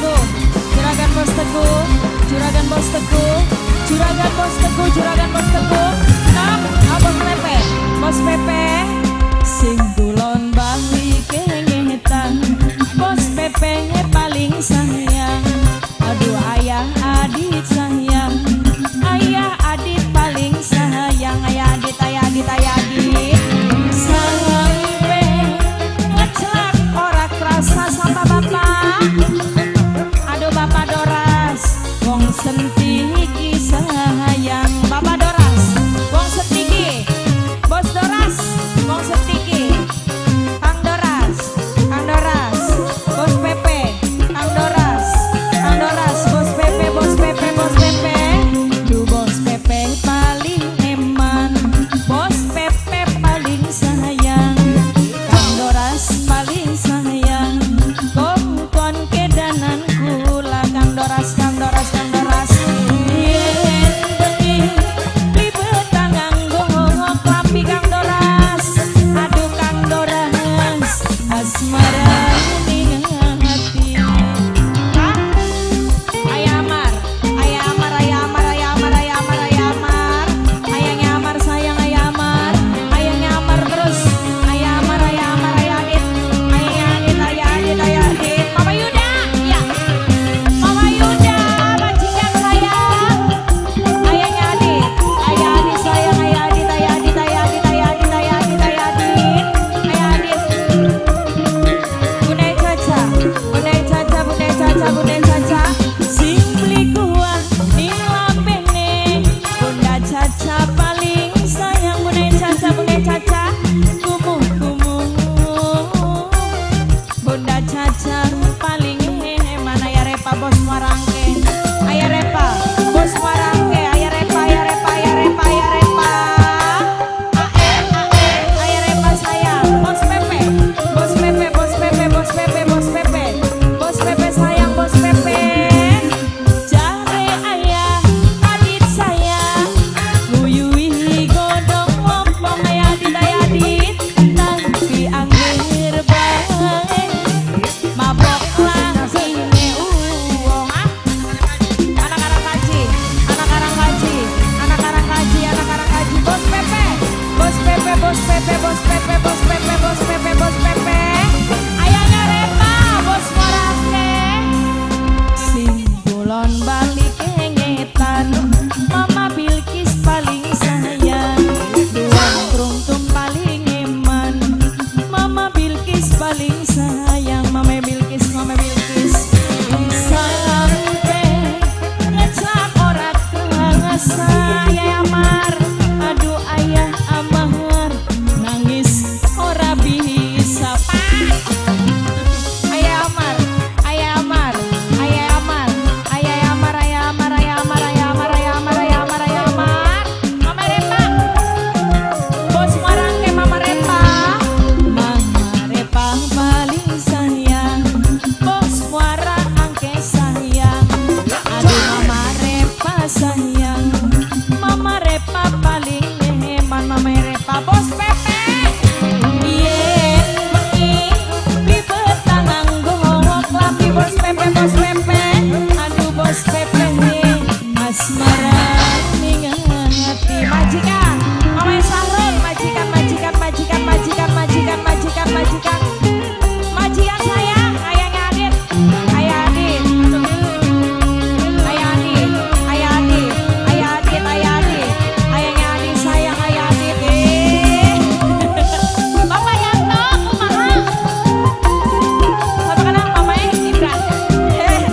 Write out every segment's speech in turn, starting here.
Teguh, Juragan Bos Teguh, Juragan Bos Teguh, Juragan Bos Teguh, Juragan Bos Teguh. Nah, Bos Pepe, Bos Pepe, sing kulon bali kengetan, Bos Pepe paling sayang. Aduh ayah adit sayang, ayah adit paling sayang, ayah adit, ayah adit, ayah adit. Sampai ngecelak orang kerasa sama bapak. Aduh bapak Doras, wong sentiki sayang, bapak Doras, wong sentiki, Bos Doras, wong sentiki, Kang Doras, Kang Doras, Bos Pepe, Kang Doras, Kang Doras, Bos Pepe, Bos Pepe, Bos Pepe. Duh Bos Pepe paling eman, Bos Pepe paling sayang, Kang Doras paling sayang. Kongkon kedanan kula Kang Doras, Kang Doras, Kang Doras. Yen bengi libet tangang gongok lapi Kang Doras. Aduh Kang Doras, asmara ning hati. Ayah Amar, Ayah Amar, Ayah Amar, Ayah Amar, Ayah Amar, Ayah Amar. Ayahnya Amar sayang, Ayah Amar. Ayahnya Amar terus. Ayah Amar, Ayah Amar, Ayah Adit. Ayahnya Adit, Ayah Adit, Ayah Adit. Mama Yuda, ya. Mama Yuda, majikan sayang. Ayahnya Adit, Ayah Adit sayang, Ayah Adit, Ayah Adit, Ayah Adit, Ayah Adit, Ayah Adit, Ayah Adit, Ayah Adit. Bunda Caca, Bunda Caca, Bunda Caca, Bunda Caca. Sing beli kuah ning lambene. Bunda Caca paling sayang, Bunda Caca, Bunda Caca. Kumuh kumuh. Bunda Caca paling eman. Ayah Repa Bos Marangke, Ayah Repa Bos Marangke, Ayah Repa, Ayah Repa, Ayah Repa, Ayah Repa. Ayah Repa sayang, Bos Pepe, Bos Pepe, Bos Pepe, Bos Pepe, Bos Pepe, Bos Pepe sayang, Bos Pepe. Jare ayah adit sayang, nguyuhi godong wompong ayah adit, ayah adit. Tapi angger bae mabok lagi uang. Anak-anak kaji, anak-anak kaji, anak-anak kaji, anak-anak kaji. Bos Pepe, Bos Pepe, Bos Pepe, Bos Pepe, Bos Pepe, Bos Pepe, Bos Pepe. Ayahnya Repa, Bos Morake. Sing kulon balik kengetan, Mama Bilkis paling sayang. Dua keruntum paling eman, Mama Bilkis paling sayang. Mama Bilkis, Mama Bilkis. Sampai ngecap orang kerasa Ayah Amar. Aduh Ayah Amar, nangis ora bisa pak. Ayah Amar, Ayah Amar, Ayah Amar, Ayah Amar, Ayah Amar, Ayah Amar, Ayah Amar, Ayah Amar, Ayah Amar, Ayah Amar. Mama Repa, Bos Marangke, Mama Repa. Mama Repa paling sayang, Bos Marangke sayang. Aduh Mama Repa sayang, Mama Repa paling eman. Mama Repa, Bos Pepe. Yen bengi libet tangang gongok lapi Bos Pepe, Bos Pepe. Aduh Bos Pepe asmara ning hati. Majikan, Mama Sahrul, majikan, majikan, majikan, majikan, majikan, majikan, majikan. Majikan sayang, ayahnya Adit, Ayah Adit. Ayah Adit, Ayah Adit, Ayah Adit, Ayah Adit. Ayahnya Adit sayang, Ayah Adit. Bapak Yanto, kumaha? Bapak kenal mamanya Indra.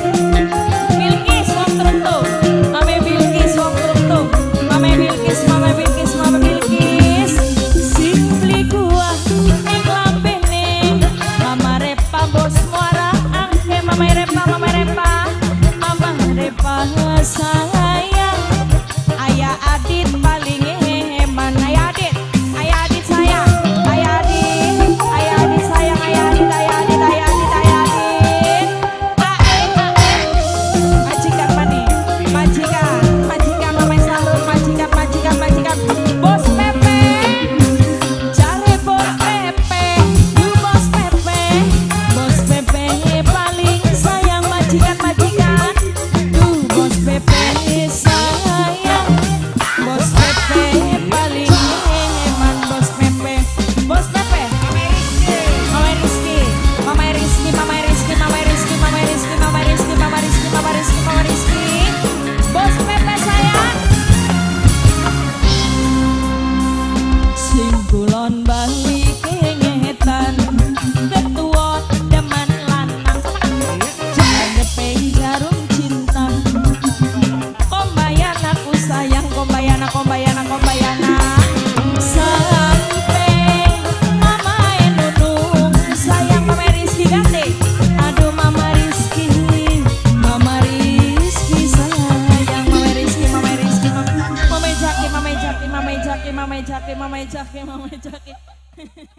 layangan sampai mama nunung sayang mama Rizky gante. Aduh mama Rizky sayang mama Rizky mama Jaki.